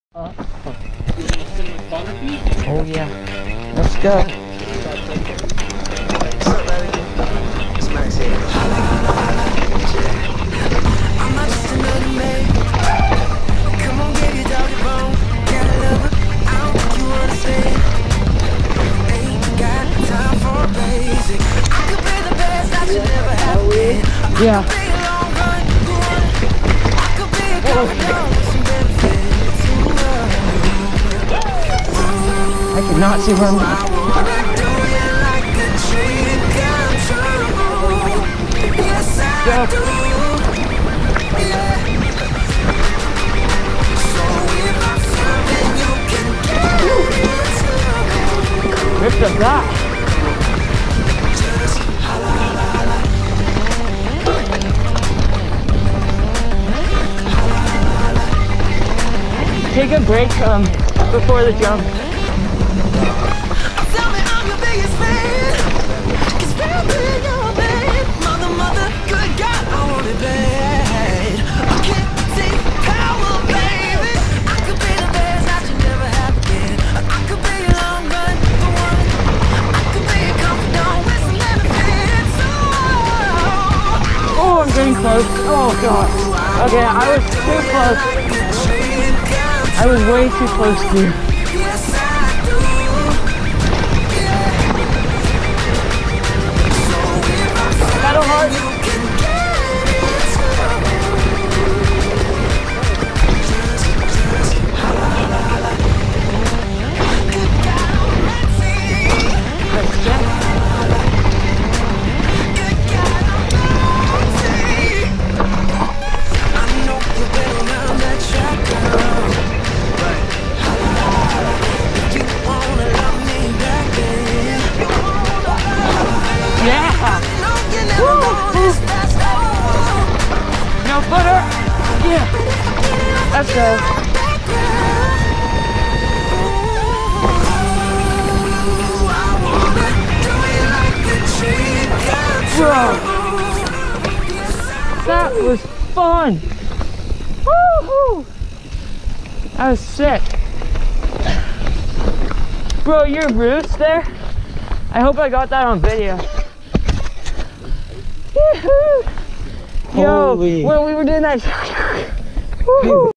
Oh yeah, let's go. It's Max here. I'm not just another man. Come on, give your dog a bone. Gotta love her, I don't think you understand. Ain't got time for basic. I could be the best that you never have been. Yeah. I could be a long run, I could be a confidant with some benefits. I could not see where I'm going. Ripped up that. Take a break before the jump. Tell me I'm your biggest fan. It's real big, you're a man. Mother, good God, I want it bad. I can't take power, baby. I could be the best that you never have been. I could be a long run, the one. I could be a confidant with some benefits. Oh, I'm getting close. Oh god. Okay, I was too close. I was way too close to you. Pedal hard. No footer. Yeah. Let's go. Bro. That was fun. Woo-hoo. That was sick. Bro, your roots there. I hope I got that on video. Yo, when we were doing that.